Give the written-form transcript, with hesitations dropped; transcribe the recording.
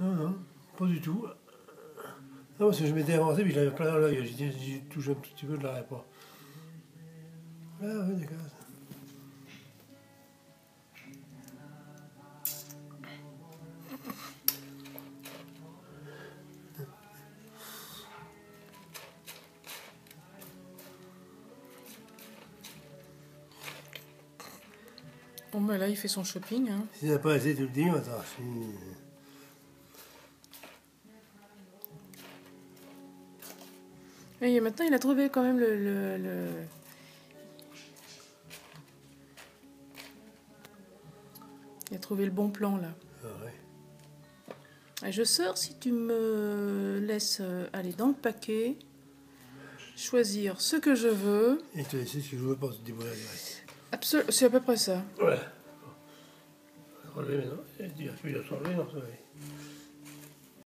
Non, non, pas du tout. Non, parce que je m'étais avancé, puis j'avais plein dans l'œil. J'ai touché un tout petit peu, je l'avais pas. Ah oui, d'accord. Bon, bah là, il fait son shopping. Hein. Si ça n'a pas assez, tu le dis, attends. Et maintenant, il a trouvé quand même Il a trouvé le bon plan, là. Ah ouais. Et je sors si tu me laisses aller dans le paquet, choisir ce que je veux. Et tu sais ce que je veux pas se débrouiller direct. C'est à peu près ça. Ouais. Relever maintenant. Il a s'enlever, non, ça va.